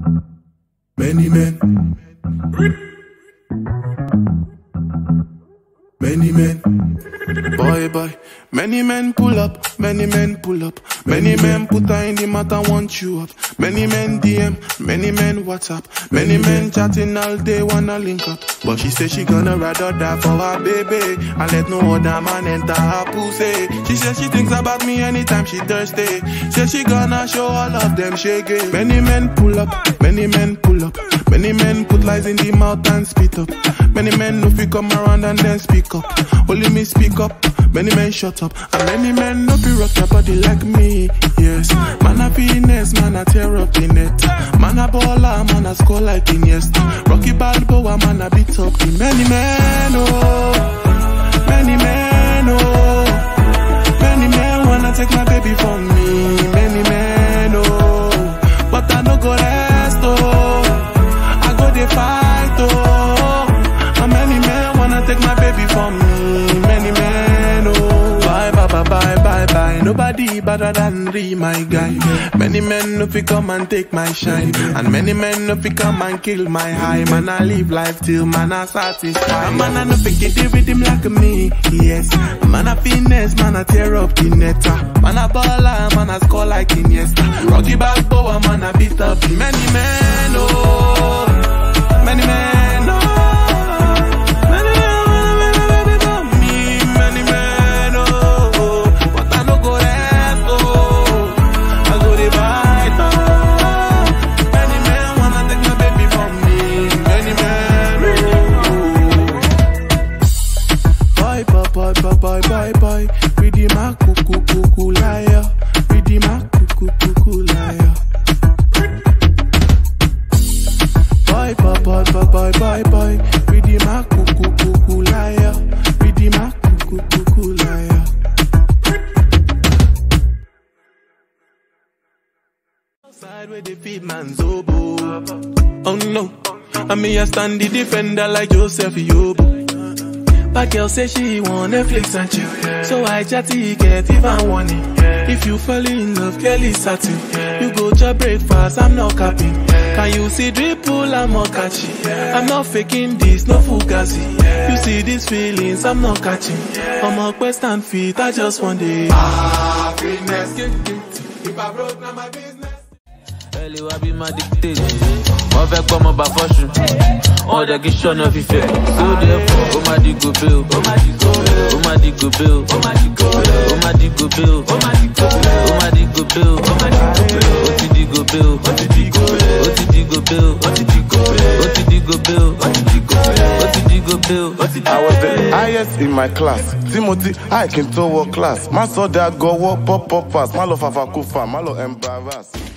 Many men. Many men. Boy. Many men pull up, many men pull up. Many men put her in the matter, want you up. Many men DM, many men WhatsApp. Many men chatting all day, wanna link up. But she say she gonna rather die for her baby and let no other man enter her pussy. She says she thinks about me anytime she thirsty. Say she gonna show all of them shege. Many men pull up, many men pull up. Many men put lies in the mouth and spit up. Many men no fi come around and then speak up. Only me speak up, many men shut up. And many men no fi rock your body like me, yes. Man a finesse, man a tear up the net. Man a baller, man a score like Iniesta. Rocky Balboa, man a beat up the many men, oh. Many men, oh. Many men wanna take my baby from me. Many men, oh. But I no go rest, oh. I go dey fight, oh. And many men wanna take my baby from me. Many men, oh. Bye. Nobody better than my guy. Many men no fi come and take my shine. And many men no fi come and kill my high. Man, I live life till man I satisfied. And man, I no fi get the rhythm like me, yes. Man, I finesse, man, I tear up the net. Man, I baller, man, I score like Iniesta. Rocky Balboa, man, I beat up the many men, oh. Many men, oh. Bye. Ready my cuckoo liar. Ready my cuckoo liar. Bye. Ready my cuckoo liar. Ready my cuckoo liar. Outside where they feed man's oboe. Oh no, I mean I stand the defender like Joseph Yobo. But girl say she want Netflix and chill, yeah. So I chatty get even warning, yeah. If you fall in love, girl is satin, yeah. You go to breakfast, I'm not capping, yeah. Can you see dripple, I'm not catching, yeah. I'm not faking this, no fugazi, yeah. You see these feelings, I'm not catching, yeah. I'm a quest and feet, I just want it. Finesse. If I broke, now my business. Early will be my dictator. One vex come up by fortune. All the kids show no fifty. So therefore, oh my digo bill, oh my digo bill, oh my digo bill, oh my digo bill, oh my digo bill, oh my digo bill, oh my digo bill, oh my digo bill, oh digo bill, oh digo bill, oh digo bill, oh digo bill, oh digo bill, oh digo bill. I was the highest in my class. Timothy, I can to work class. My saw that go walk pop pass. My love have a kufa, my love embarrass.